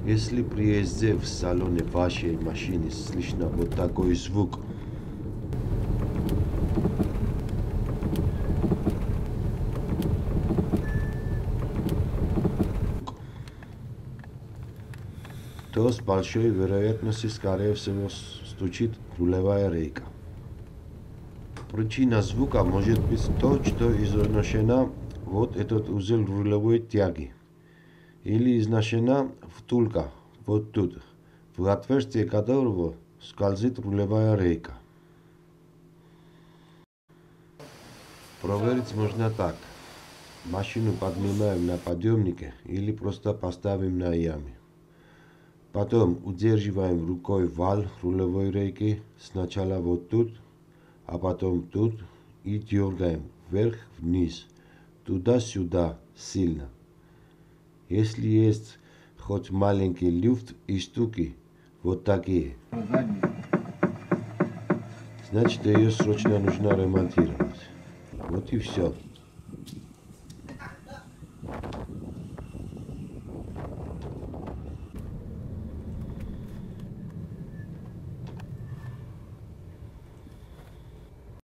Если при езде в салоне вашей машины слышно вот такой звук, то с большой вероятностью, скорее всего, стучит рулевая рейка. Причина звука может быть то, что изношена вот этот узел рулевой тяги, или изношена втулка вот тут, в отверстие которого скользит рулевая рейка. Проверить можно так. Машину поднимаем на подъемнике или просто поставим на яме. Потом удерживаем рукой вал рулевой рейки сначала вот тут, а потом тут и дергаем вверх-вниз, туда-сюда сильно. Если есть хоть маленький люфт и стуки, вот такие, значит ее срочно нужно ремонтировать. Вот и все.